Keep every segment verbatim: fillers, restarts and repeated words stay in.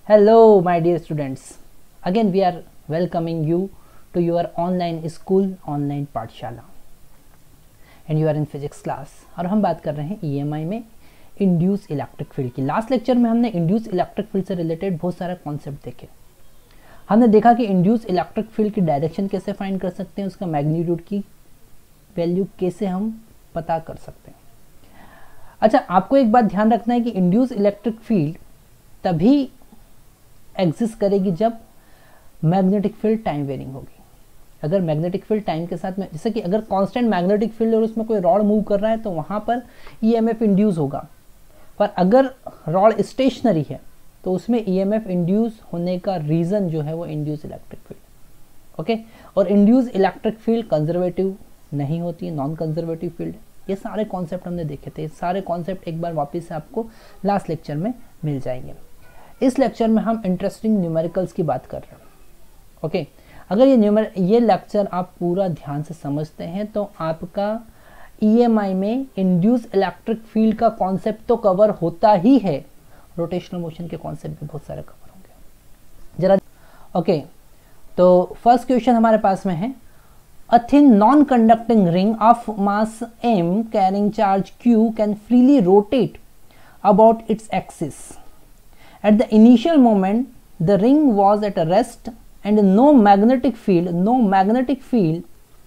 Hello, my dear students. Again, we are welcoming you to your online school, online पाठशाला. And you are in physics class. और हम बात कर रहे हैं ई एम आई में इंड्यूस इलेक्ट्रिक फील्ड की. लास्ट लेक्चर में हमने इंड्यूस इलेक्ट्रिक फील्ड से रिलेटेड बहुत सारे कॉन्सेप्ट देखे. हमने देखा कि इंड्यूस इलेक्ट्रिक फील्ड की डायरेक्शन कैसे फाइंड कर सकते हैं, उसका मैग्नीट्यूड की वैल्यू कैसे हम पता कर सकते हैं. अच्छा, आपको एक बात ध्यान रखना है कि इंड्यूस इलेक्ट्रिक फील्ड तभी एग्जिस्ट करेगी जब मैग्नेटिक फील्ड टाइम वेरिंग होगी. अगर मैग्नेटिक फील्ड टाइम के साथ में, जैसे कि अगर कांस्टेंट मैग्नेटिक फील्ड और उसमें कोई रॉड मूव कर रहा है तो वहां पर ईएमएफ इंड्यूस होगा. पर अगर रॉड स्टेशनरी है तो उसमें ईएमएफ इंड्यूस होने का रीजन जो है वो इंड्यूस इलेक्ट्रिक फील्ड. ओके, और इंड्यूस इलेक्ट्रिक फील्ड कंजर्वेटिव नहीं होती है, नॉन कंजर्वेटिव फील्ड. ये सारे कॉन्सेप्ट हमने देखे थे. ये सारे कॉन्सेप्ट एक बार वापस से आपको लास्ट लेक्चर में मिल जाएंगे. इस लेक्चर में हम इंटरेस्टिंग न्यूमेरिकल्स की बात कर रहे हैं. ओके, अगर ये न्यूमेर ये लेक्चर आप पूरा ध्यान से समझते हैं तो आपका ईएमआई में इंड्यूस इलेक्ट्रिक फील्ड का कॉन्सेप्ट तो कवर होता ही है, रोटेशनल मोशन के कॉन्सेप्ट भी बहुत सारे कवर होंगे जरा. ओके, तो फर्स्ट क्वेश्चन हमारे पास में है, a thin non-conducting ring of mass m carrying charge q can freely rotate about its axis. At the initial moment, the ring was at a rest and no magnetic field, no magnetic field,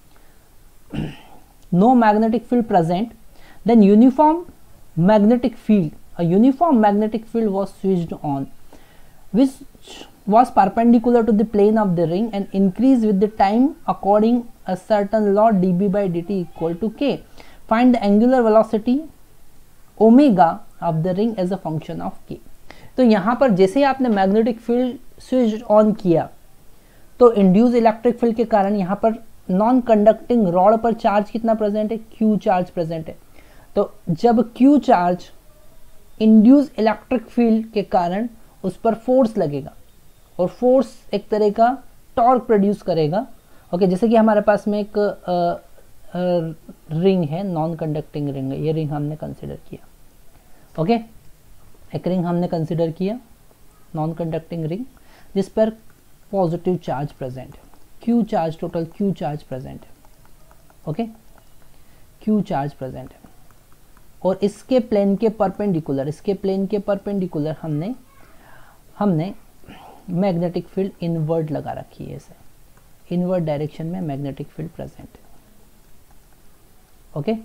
no magnetic field present. Then uniform magnetic field, a uniform magnetic field was switched on, which was perpendicular to the plane of the ring and increased with the time according a certain law dB by dt equal to k. Find the angular velocity omega of the ring as a function of k. तो यहाँ पर जैसे ही आपने magnetic field switch on किया तो induce electric field के कारण यहाँ पर नॉन कंडक्टिंग रॉड पर चार्ज कितना प्रेजेंट है, Q चार्ज प्रेजेंट है. तो जब Q charge induce electric field के कारण उस पर फोर्स लगेगा और फोर्स एक तरह का टॉर्क प्रोड्यूस करेगा. ओके, जैसे कि हमारे पास में एक आ, आ, रिंग है, नॉन कंडक्टिंग रिंग है. ये रिंग हमने कंसिडर किया. ओके, एक रिंग हमने कंसिडर किया, नॉन कंडक्टिंग रिंग, जिस पर पॉजिटिव चार्ज प्रेजेंट है, Q charge, total Q charge present है. ओके, Q चार्ज प्रेजेंट है और इसके प्लेन के परपेंडिकुलर, इसके प्लेन के परपेंडिकुलर हमने हमने मैग्नेटिक फील्ड इनवर्ट लगा रखी है. इसे इनवर्ट डायरेक्शन में मैग्नेटिक फील्ड प्रेजेंट है. ओके,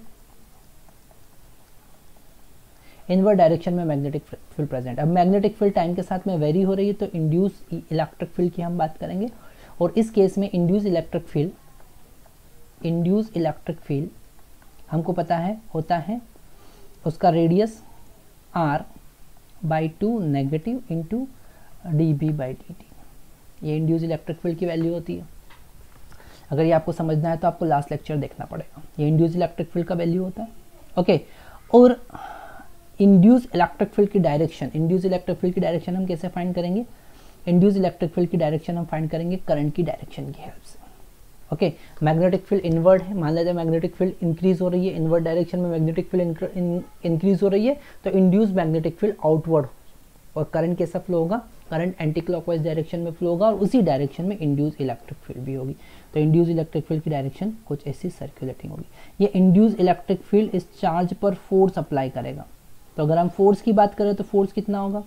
इनवर्ट डायरेक्शन में मैग्नेटिक फील्ड प्रेजेंट. अब मैग्नेटिक फील्ड टाइम के साथ में वेरी हो रही है तो इंड्यूस इलेक्ट्रिक फील्ड की हम बात करेंगे. और इस केस में induce electric field induce electric field हमको पता है होता है उसका radius r by two negative into D B by D T. ये इंड्यूस इलेक्ट्रिक फील्ड की वैल्यू होती है. अगर ये आपको समझना है तो आपको लास्ट लेक्चर देखना पड़ेगा. ये इंड्यूस इलेक्ट्रिक फील्ड का वैल्यू होता है. ओके, और इंड्यूस इलेक्ट्रिक फील्ड की डायरेक्शन, इंड्यूस इलेक्ट्रिक फील्ड की डायरेक्शन हम कैसे फाइंड करेंगे? इंड्यूस इलेक्ट्रिक फील्ड की डायरेक्शन हम फाइंड करेंगे करंट की डायरेक्शन की हेल्प से. ओके, मैग्नेटिक फील्ड इनवर्ट है, मान लेते हैं मैग्नेटिक फील्ड इंक्रीज हो रही है, इनवर्ट डायरेक्शन में मैग्नेटिक फील्ड इंक्रीज हो रही है तो इंड्यूस मैग्नेटिक फील्ड आउटवर्ड और करंट कैसा फ्लो होगा, करंट एंटी क्लॉकवाइज डायरेक्शन में फ्लो होगा और उसी डायरेक्शन में इंड्यूस इलेक्ट्रिक फील्ड भी होगी. तो इंड्यूस इलेक्ट्रिक फील्ड की डायरेक्शन कुछ ऐसी सर्कुलेटिंग होगी. ये इंड्यूस इलेक्ट्रिक फील्ड इस चार्ज पर फोर्स अप्लाई करेगा. तो अगर हम फोर्स की बात करें तो फोर्स कितना होगा,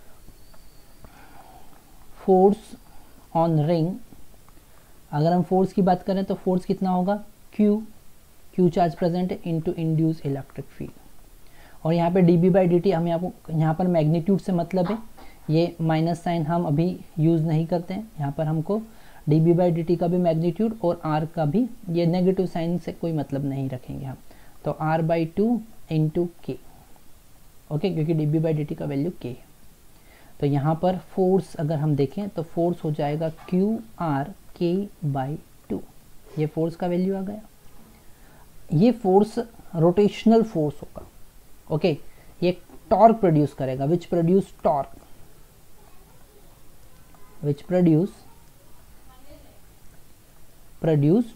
फोर्स ऑन रिंग, अगर हम फोर्स की बात करें तो फोर्स कितना होगा, Q, Q चार्ज प्रेजेंट है इंटू इंड्यूस इलेक्ट्रिक फील्ड. और यहाँ पे dB बाई डी टी हम यहाँ यहाँ पर मैग्नीट्यूड से मतलब है, ये माइनस साइन हम अभी यूज़ नहीं करते हैं. यहाँ पर हमको dB बाई डी टी का भी मैग्नीट्यूड और R का भी, ये नेगेटिव साइन से कोई मतलब नहीं रखेंगे हम. तो R by two into K. Okay, क्योंकि dB बाई डी टी का वैल्यू k है. तो यहाँ पर फोर्स अगर हम देखें तो फोर्स हो जाएगा Q R K by two. ये फोर्स का वैल्यू आ गया. ये फोर्स रोटेशनल फोर्स होगा. ओके, ये टॉर्क प्रोड्यूस करेगा, which produce torque, which produce produce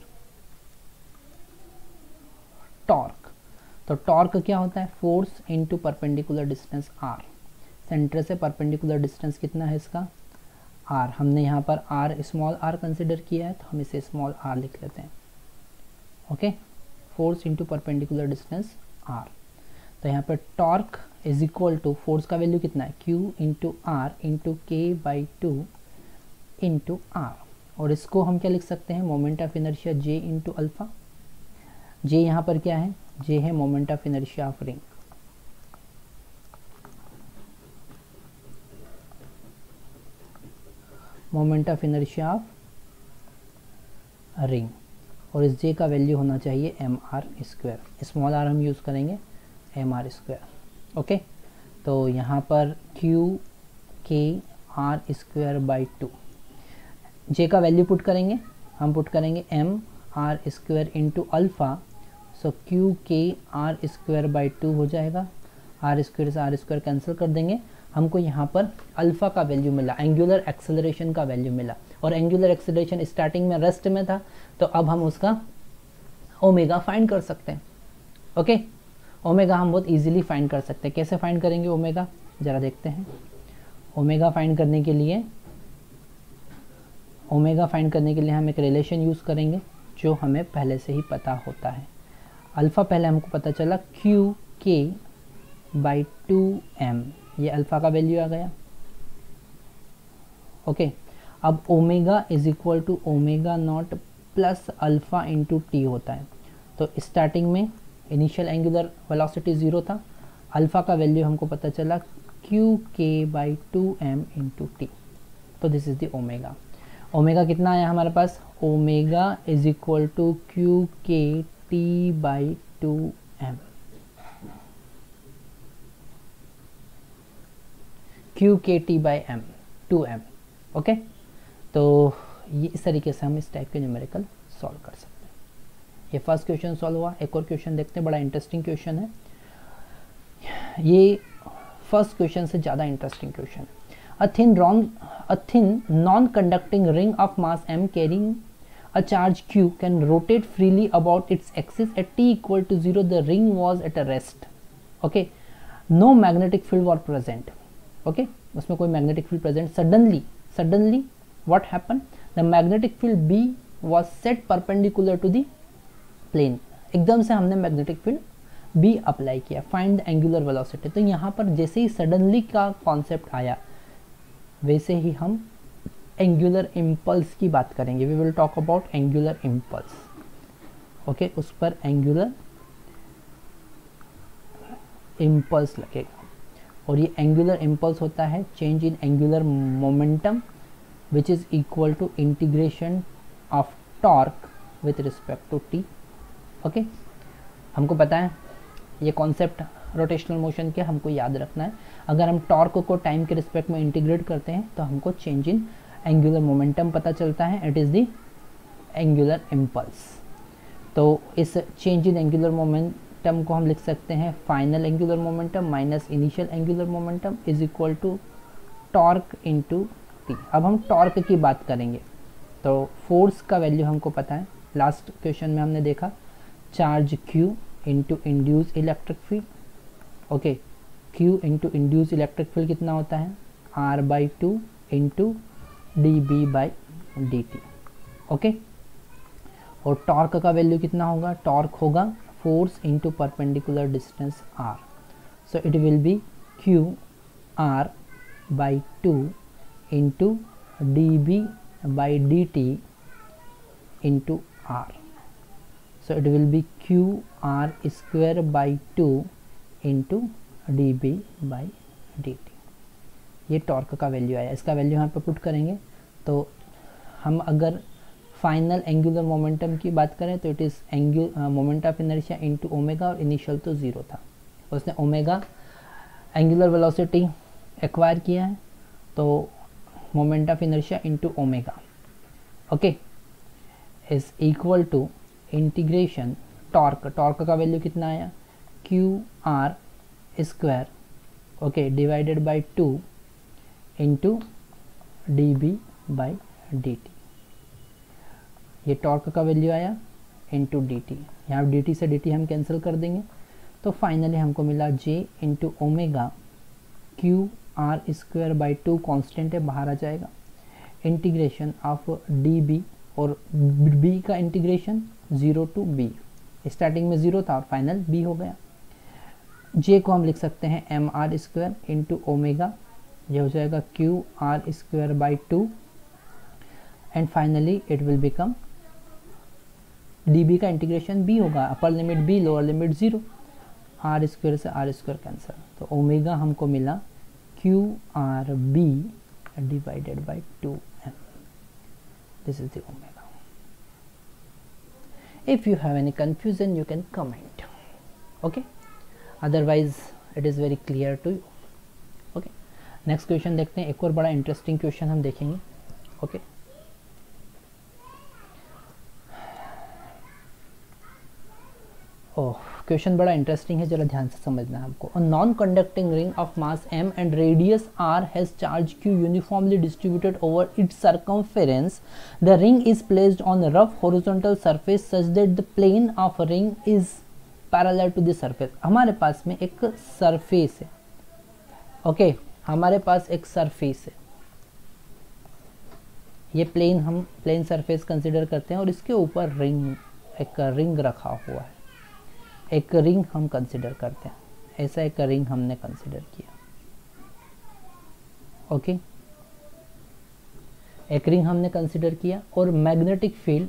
torque. तो टॉर्क क्या होता है, force into perpendicular distance r. Centre से परपेंडिकुलर डिस्टेंस कितना है इसका, आर। हमने यहाँ पर आर स्मॉल आर कंसिडर किया है तो हम इसे स्मॉल आर लिख लेते हैं। Okay, force into perpendicular distance R. तो यहाँ पर torque is equal to, force का वैल्यू कितना है, Q into R into K by two into R. और इसको हम क्या लिख सकते हैं, moment of inertia J into alpha. J यहाँ पर क्या है, जे है moment of inertia of ring. Moment of inertia of ring, और इस जे का वैल्यू होना चाहिए M R square. Small R हम यूज़ करेंगे, एम आर स्क्वायर। ओके, तो यहाँ पर Q K R square by two, J का वैल्यू पुट करेंगे, हम पुट करेंगे M R square into alpha. So Q K R square by two हो जाएगा, आर स्क्वायर से आर स्क्वायर कैंसिल कर देंगे। हमको यहाँ पर अल्फ़ा का वैल्यू मिला, एंगुलर एक्सेलरेशन का वैल्यू मिला। और एंगुलर एक्सेलरेशन स्टार्टिंग में रेस्ट में था, तो अब हम उसका ओमेगा फाइंड कर सकते हैं। ओके, ओमेगा हम बहुत इजीली फाइंड कर सकते हैं। कैसे फाइंड करेंगे ओमेगा, ज़रा देखते हैं। ओमेगा फाइंड करने के लिए ओमेगा फाइंड करने के लिए हम एक रिलेशन यूज़ करेंगे जो हमें पहले से ही पता होता है। अल्फ़ा पहले हमको पता चला Q K by two M, ये अल्फ़ा का वैल्यू आ गया। ओके, अब omega is equal to omega not plus alpha into T होता है। तो स्टार्टिंग में इनिशियल एंगुलर वेलोसिटी ज़ीरो था, अल्फ़ा का वैल्यू हमको पता चला Q K by two M into T. तो this is the omega. Omega कितना आया हमारे पास, omega is equal to Q K T by two M. Q K T by M, two M. Okay, तो ये इस तरीके से हम इस टाइप के न्यूमेरिकल सॉल्व कर सकते हैं। ये फर्स्ट क्वेश्चन सॉल्व हुआ। एक और क्वेश्चन देखते हैं, बड़ा इंटरेस्टिंग क्वेश्चन है ये। फर्स्ट क्वेश्चन से ज़्यादा इंटरेस्टिंग क्वेश्चन है। A thin, ron, a thin non-conducting ring of mass m carrying a charge q can rotate freely about its axis at t equal to zero. The ring was at a rest. Okay, no magnetic field was present. Okay, उसमें कोई magnetic field present. Suddenly, suddenly, what happened? The magnetic field B was set perpendicular to the plane. एकदम से हमने magnetic field B apply किया। Find the angular velocity. तो यहाँ पर जैसे ही suddenly का कॉन्सेप्ट आया, वैसे ही हम एंगुलर इम्पल्स की बात करेंगे। We will talk about angular impulse. Okay, उस पर एंगुलर इम्पल्स लगेगा। और ये एंगुलर इम्पल्स होता है change in angular momentum which is equal to integration of torque with respect to T. Okay, हमको पता है ये कॉन्सेप्ट रोटेशनल मोशन के, हमको याद रखना है। अगर हम टॉर्क को टाइम के रिस्पेक्ट में इंटीग्रेट करते हैं तो हमको चेंज इन एंगुलर मोमेंटम पता चलता है। It is the angular impulse. तो इस चेंज इन एंगुलर मोमेंटम को हम लिख सकते हैं final angular momentum minus initial angular momentum is equal to torque into T. अब हम टॉर्क की बात करेंगे तो फोर्स का वैल्यू हमको पता है। लास्ट क्वेश्चन में हमने देखा charge Q into induce electric field. Okay, Q into induce electric field कितना होता है, R by two into D B by D T. Okay, और टॉर्क का वैल्यू कितना होगा, टॉर्क होगा force into perpendicular distance R। So it will be Q R by two into D B by D T into R। So it will be Q R square by two into D B by D T. ये torque का value आया। इसका value यहाँ पे put करेंगे तो हम अगर फाइनल एंगुलर मोमेंटम की बात करें तो इट इज़ एंगु moment of inertia into omega, और इनिशियल तो ज़ीरो था। उसने ओमेगा एंगुलर वेलोसिटी एक्वायर किया है, तो moment of inertia into omega okay is equal to integration torque. Torque का वैल्यू कितना आया, Q R square okay divided by two into D B by D T. ये torque का value आया into D T. यहाँ D T से D T हम cancel कर देंगे, तो फाइनली हमको मिला J into omega Q R square by two constant है, बाहर आ जाएगा, इंटीग्रेशन ऑफ डी बी, और बी का integration zero to B, starting में ज़ीरो था और फाइनल बी हो गया। जे को हम लिख सकते हैं M R square into omega, ये हो जाएगा Q R square by two, and finally it will become D B का इंटीग्रेशन बी होगा, upper limit B, lower limit zero, R square से आर स्क्वायर कैंसिल, तो ओमेगा हमको मिला Q R B divided by two M, this is the omega. If you have any confusion you can comment, okay, otherwise it is very clear to you, okay। Next question देखते हैं, एक और बड़ा interesting question हम देखेंगे, okay. Oh, question बड़ा interesting है, जरा ध्यान से समझना है आपको। A non conducting ring of mass m and radius r has charge q uniformly distributed over its circumference. The ring is placed on a rough horizontal surface such that the plane of a ring is parallel to the surface. हमारे पास में एक surface है, okay okay, हमारे पास एक surface है, ये plane हम प्लेन सरफेस कंसिडर करते हैं, और इसके ऊपर रिंग, एक रिंग रखा हुआ है, एक रिंग हम कंसिडर करते हैं, ऐसा एक रिंग हमने कंसिडर किया, ओके। एक रिंग हमने कंसिडर किया, और magnetic field,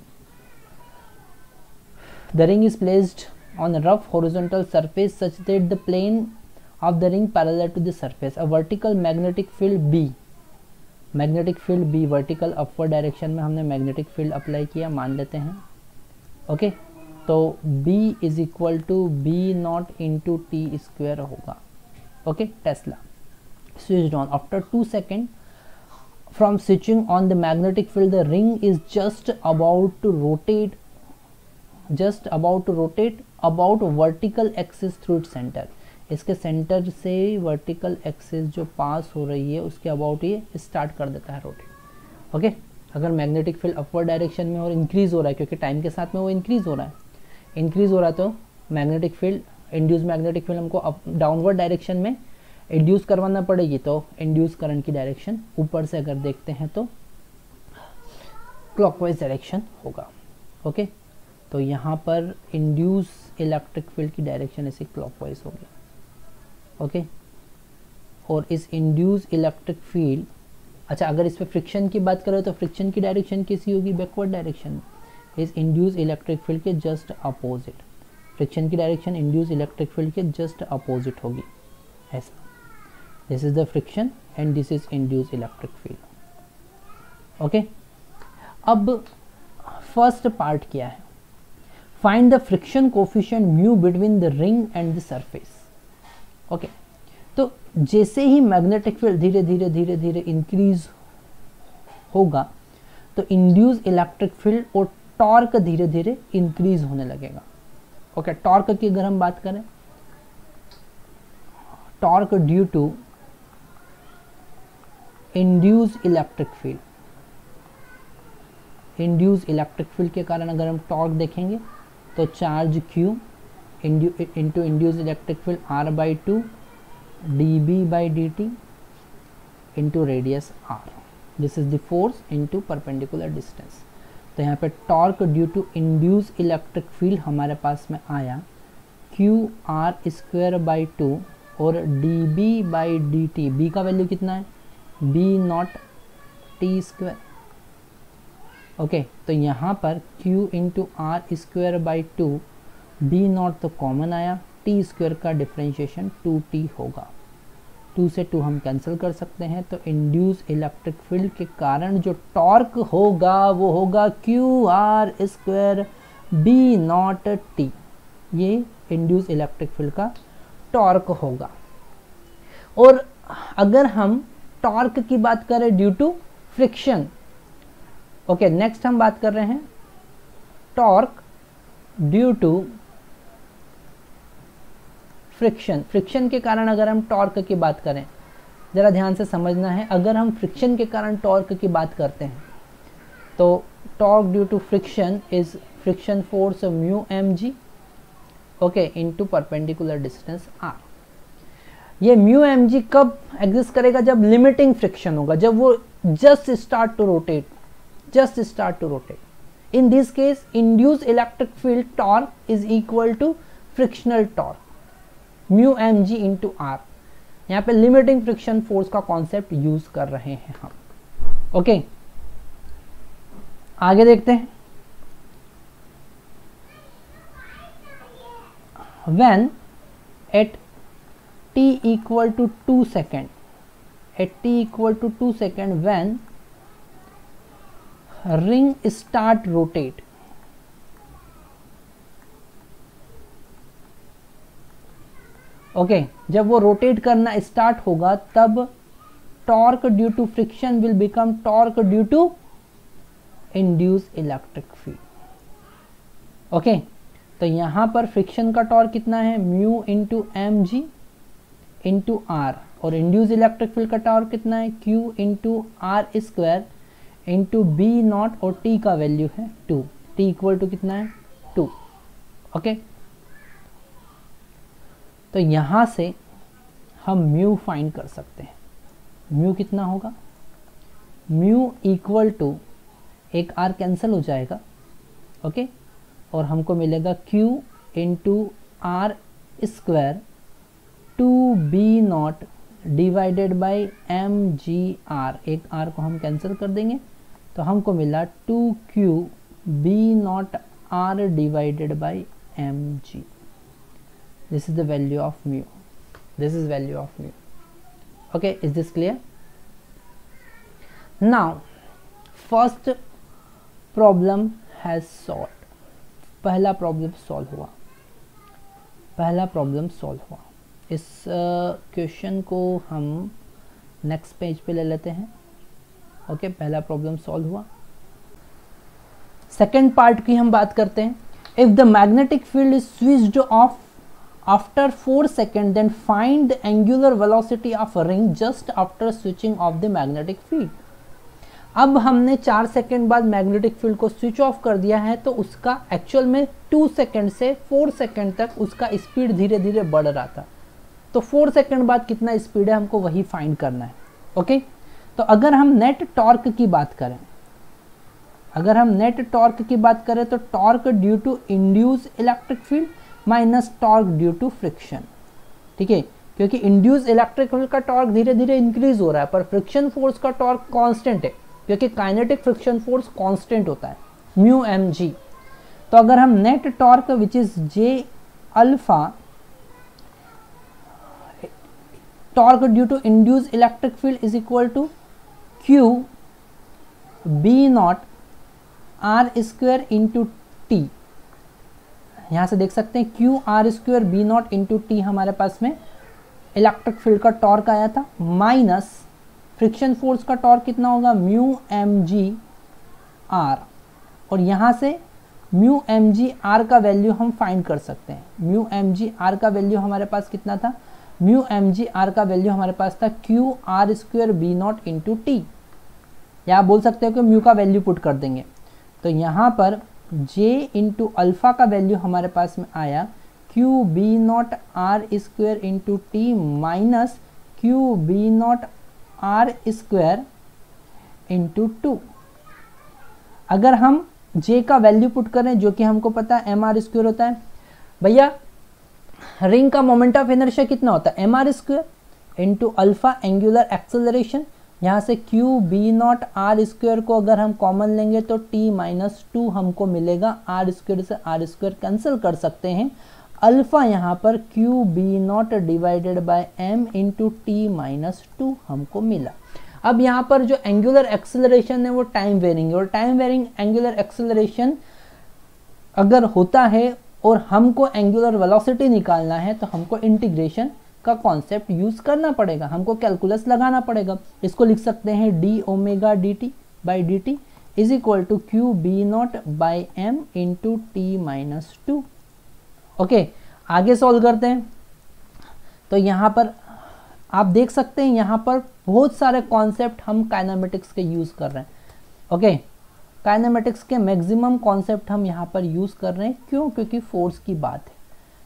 the ring is placed on a rough horizontal surface such that the plane of the ring parallel to the surface. A vertical magnetic field B, magnetic field B vertical upward direction में हमने magnetic field apply किया, मान लेते हैं, okay okay? तो B is equal to B not into T square होगा, okay. Tesla switched on after two second from switching on the magnetic field, the ring is just about to rotate, just about to rotate about vertical axis through it centre. इसके centre से vertical axis जो pass हो रही है उसके about ये start कर देता है रोटेट, ओके। अगर मैग्नेटिक फील्ड अपवर्ड डायरेक्शन में और इंक्रीज हो रहा है, क्योंकि टाइम के साथ में वो इंक्रीज हो रहा है, इंक्रीज हो रहा है, तो magnetic field, induce magnetic field हमको अप डाउनवर्ड डायरेक्शन में इंड्यूस करवाना पड़ेगी, तो इंड्यूस करंट की डायरेक्शन ऊपर से अगर देखते हैं तो क्लॉकवाइज डायरेक्शन होगा, ओके। तो यहाँ पर इंड्यूस इलेक्ट्रिक फील्ड की डायरेक्शन ऐसे क्लॉकवाइज होगी, ओके। और इस इंड्यूस इलेक्ट्रिक फील्ड, अच्छा अगर इस पर फ्रिक्शन की बात करें तो फ्रिक्शन की डायरेक्शन कैसी होगी, बैकवर्ड डायरेक्शन में, इस इंड्यूस इलेक्ट्रिक फील्ड के जस्ट अपोजिट, फ्रिक्शन की डायरेक्शन इंड्यूस इलेक्ट्रिक फील्ड के जस्ट अपोजिट होगी, ऐसा। This is the friction and this is induce electric field, okay. अब फर्स्ट पार्ट क्या है, find the friction coefficient mu between the ring and the surface, okay. तो जैसे ही magnetic field धीरे धीरे धीरे धीरे इंक्रीज होगा, तो इंड्यूस इलेक्ट्रिक फील्ड और टॉर्क धीरे धीरे इंक्रीज होने लगेगा, ओके। टॉर्क की अगर हम बात करें, torque due to induce electric field, induce electric field के कारण अगर हम टॉर्क देखेंगे तो charge Q into induce electric field R by two D B by D T into radius R, this is the force into perpendicular distance. तो यहाँ पे torque due to induce electric field हमारे पास में आया Q R square by two और D B by D T, B का value कितना है, B naught T square, okay. तो यहाँ पर Q into R square by two, B naught तो कॉमन आया, टी स्क्वायर का डिफ्रेंशिएशन टू टी होगा, टू से टू हम कैंसिल कर सकते हैं, तो इंड्यूस इलेक्ट्रिक फील्ड के कारण जो टॉर्क होगा वो होगा Q R square B naught T, ये इंड्यूस इलेक्ट्रिक फील्ड का टॉर्क होगा। और अगर हम टॉर्क की बात करें due to friction, okay, next हम बात कर रहे हैं torque due to friction. Friction के कारण अगर हम टॉर्क की बात करें, ज़रा ध्यान से समझना है, अगर हम फ्रिक्शन के कारण टॉर्क की बात करते हैं तो torque due to friction is friction force mu M G, okay, into perpendicular distance R. ये म्यू एम जी कब एग्जिस्ट करेगा? जब लिमिटिंग फ्रिक्शन होगा, जब वो just start to rotate, just start to rotate. In this case, induced electric field torque is equal to frictional torque, mu mg into r. यहाँ पे limiting friction force का concept use कर रहे हैं हम. Okay okay. आगे देखते हैं. When at t equal to two second, at t equal to two second, when ring start rotate, okay okay, जब वो रोटेट करना स्टार्ट होगा तब torque due to friction will become torque due to induce electric field. Okay, तो यहां पर friction का torque कितना है? Mu into M G into R, और इंड्यूस इलेक्ट्रिक फील्ड का टॉर्क कितना है? Q into R square into B naught, और टी का वैल्यू है टू. टी इक्वल टू कितना है? टू. ओके, तो यहां से हम म्यू फाइंड कर सकते हैं. म्यू कितना होगा? म्यू इक्वल टू, एक आर कैंसिल हो जाएगा, ओके, और हमको मिलेगा Q into R square two B naught divided by M G R. एक आर को हम कैंसिल कर देंगे तो हमको मिला two Q B naught R divided by M G. This is the value of mu. This is value of mu. Okay, is this clear? Now, first problem has solved. पहला problem solve हुआ. पहला problem solve हुआ. इस question uh, को हम next page पे ले लेते हैं. ओके okay, पहला प्रॉब्लम सॉल्व हुआ. सेकेंड पार्ट की हम बात करते हैं. If the magnetic field is switched off after four seconds, then find the angular velocity of a ring just after switching off the magnetic field. अब हमने चार सेकेंड बाद मैग्नेटिक फील्ड को स्विच ऑफ कर दिया है, तो उसका एक्चुअल में टू सेकेंड से फोर सेकेंड तक उसका स्पीड धीरे धीरे बढ़ रहा था. तो फोर सेकेंड बाद कितना स्पीड है हमको वही फाइंड करना है. ओके, तो अगर हम नेट टॉर्क की बात करें, अगर हम नेट टॉर्क की बात करें तो torque due to induce electric field minus torque due to friction. ठीक है, क्योंकि इंड्यूस इलेक्ट्रिक फील्ड का टॉर्क धीरे धीरे इंक्रीज हो रहा है, पर फ्रिक्शन फोर्स का टॉर्क कांस्टेंट है, क्योंकि काइनेटिक फ्रिक्शन फोर्स कांस्टेंट होता है म्यू एम जी. तो अगर हम net torque which is J alpha torque due to induce electric field is equal to Q B naught R square into T. यहाँ से देख सकते हैं Q R square B not into T हमारे पास में इलेक्ट्रिक फील्ड का torque आया था, माइनस फ्रिक्शन फोर्स का टॉर्क कितना होगा? Mu M G R. और यहाँ से म्यू एम जी आर का वैल्यू हम फाइंड कर सकते हैं. म्यू एम जी आर का वैल्यू हमारे पास कितना था? म्यू एम जी आर का वैल्यू हमारे पास था Q R square B not into T. या आप बोल सकते हो कि म्यू का वैल्यू पुट कर देंगे. तो यहाँ पर j इंटू अल्फा का वैल्यू हमारे पास में आया Q B naught R square into T minus Q B naught R square into two. अगर हम j का वैल्यू पुट करें, जो कि हमको पता है एम आर स्क्वायर होता है, भैया रिंग का मोमेंट ऑफ इनर्शिया कितना होता है? M R square into alpha angular acceleration. यहाँ से Q B naught R square को अगर हम कॉमन लेंगे तो टी माइनस टू हमको मिलेगा. आर स्क्वायर से आर स्क्वायर कैंसिल कर सकते हैं. अल्फा यहाँ पर Q B naught divided by M into T minus two हमको मिला. अब यहाँ पर जो एंगुलर एक्सेलरेशन है वो टाइम वेरिंग है, और टाइम वेरिंग एंगुलर एक्सेलरेशन अगर होता है और हमको एंगुलर वेलोसिटी निकालना है तो हमको इंटीग्रेशन का कॉन्सेप्ट यूज करना पड़ेगा, हमको कैलकुलस लगाना पड़ेगा. इसको लिख सकते हैं D omega D T by D T is equal to Q B naught by M into T minus two. Okay, आगे सॉल्व करते हैं. तो यहाँ पर आप देख सकते हैं यहाँ पर बहुत सारे कॉन्सेप्ट हम काइनेमेटिक्स के यूज कर रहे हैं. ओके, काइनेमेटिक्स के मैक्सिमम कॉन्सेप्ट हम यहाँ पर यूज कर रहे हैं. क्यों? क्योंकि फोर्स की बात है.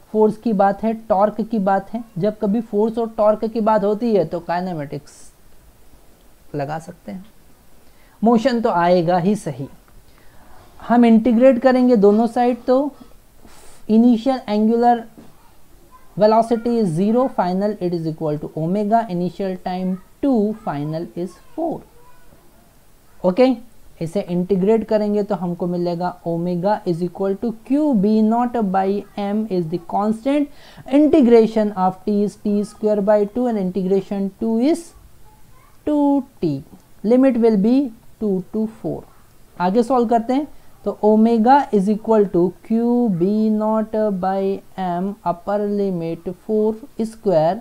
फोर्स की बात है, टॉर्क की बात है। जब कभी फोर्स और टॉर्क की बात होती है तो काइनेमेटिक्स लगा सकते हैं, मोशन तो आएगा ही सही। हम इंटीग्रेट करेंगे दोनों साइड, तो initial angular velocity is zero, final it is equal to omega, initial time two, final is four. Okay, इसे इंटीग्रेट करेंगे तो हमको मिलेगा omega is equal to Q B naught by M is the constant, integration of T is T square by two and integration two is two T, limit will be two to four. आगे solve करते हैं, तो omega is equal to Q B naught by M upper limit four square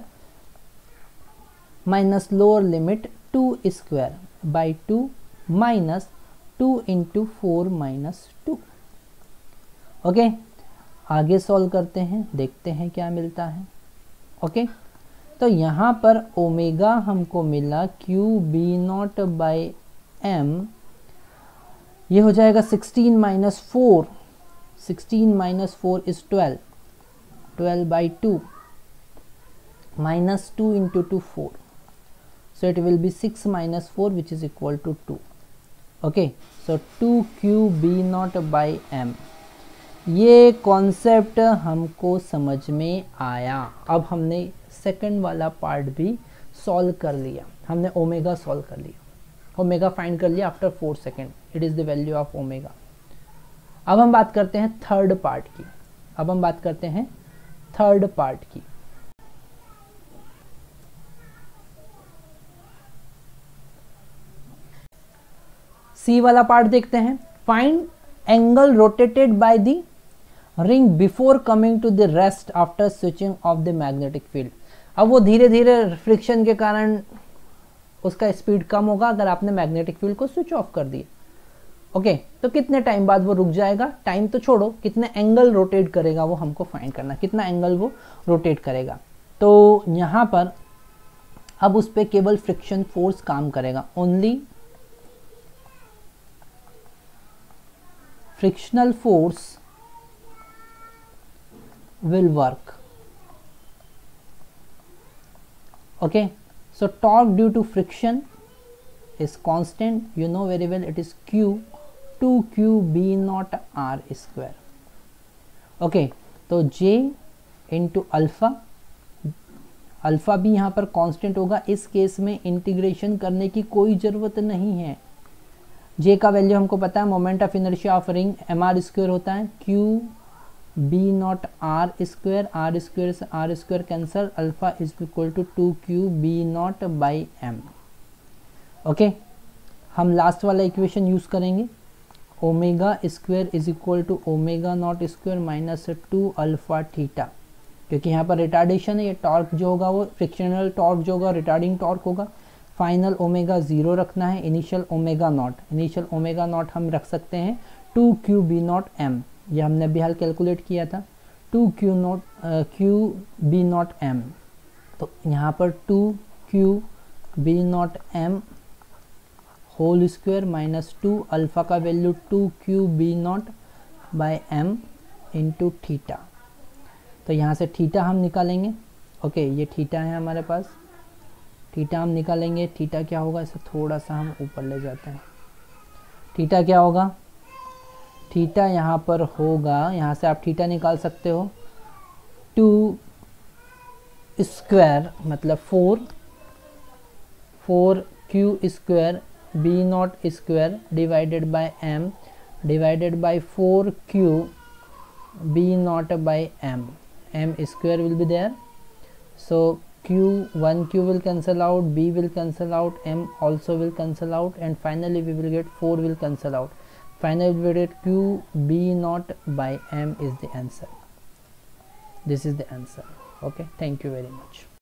minus lower limit two square by two minus two into four minus two. Okay, आगे solve करते हैं, देखते हैं क्या मिलता है। Okay okay? तो यहाँ पर ओमेगा हमको मिला Q B naught by M, ये हो जाएगा sixteen minus four, sixteen minus four is twelve, twelve by two minus two into two four, so it will be six minus four which is equal to two. okay, so two Q B naught by M, ये concept हमको समझ में आया। अब हमने second वाला part भी solve कर लिया, हमने ओमेगा सॉल्व कर लिया, ओमेगा फाइंड कर लिया after four second, it is the value of omega. अब हम बात करते हैं थर्ड पार्ट की, अब हम बात करते हैं थर्ड पार्ट की। सी वाला पार्ट देखते हैं, find angle rotated by the ring before coming to the rest after switching off the magnetic field. अब वो धीरे धीरे फ्रिक्शन के कारण उसका स्पीड कम होगा अगर आपने मैग्नेटिक फील्ड को स्विच ऑफ कर दिया। ओके, तो कितने टाइम बाद वो रुक जाएगा, टाइम तो छोड़ो, कितने एंगल रोटेट करेगा वो हमको फाइंड करना, कितना एंगल वो रोटेट करेगा। तो यहाँ पर अब उस पर केवल फ्रिक्शन फोर्स काम करेगा, only frictional force will work। okay, so torque due to friction is constant, you know very well, it is q, two Q b naught r square। okay, तो j into अल्फा, अल्फा भी यहाँ पर constant होगा, इस case में integration करने की कोई ज़रूरत नहीं है। जे का वैल्यू हमको पता है, moment of inertia of ring M R square होता है, Q B naught R square, R square से R square cancel, alpha is equal to two Q B naught by M. Okay, हम लास्ट वाला equation use करेंगे, omega square is equal to omega naught square minus two alpha theta, क्योंकि यहाँ पर retardation है, ये torque जो होगा वो फ्रिक्शनल टॉर्क जो होगा रिटार्डिंग टॉर्क होगा। फाइनल ओमेगा ज़ीरो रखना है, initial omega naught, initial omega naught हम रख सकते हैं two Q B naught M, ये हमने अभी हाल कैलकुलेट किया था, two Q naught Q B naught M, तो यहाँ पर two Q B naught M whole square minus two, alpha का value two Q B naught by M into theta, तो यहाँ से थीटा हम निकालेंगे। ओके, ये थीटा है हमारे पास, थीटा हम निकालेंगे, थीटा क्या होगा, इसे थोड़ा सा हम ऊपर ले जाते हैं, थीटा क्या होगा, थीटा यहाँ पर होगा, यहाँ से आप थीटा निकाल सकते हो, टू स्क्वायर मतलब four, four Q square B naught square divided by M divided by four Q B naught by M, M square will be there, so q, one q will cancel out, b will cancel out, m also will cancel out, and finally we will get four will cancel out. Finally we will get q b naught by m is the answer. This is the answer. Okay, thank you very much.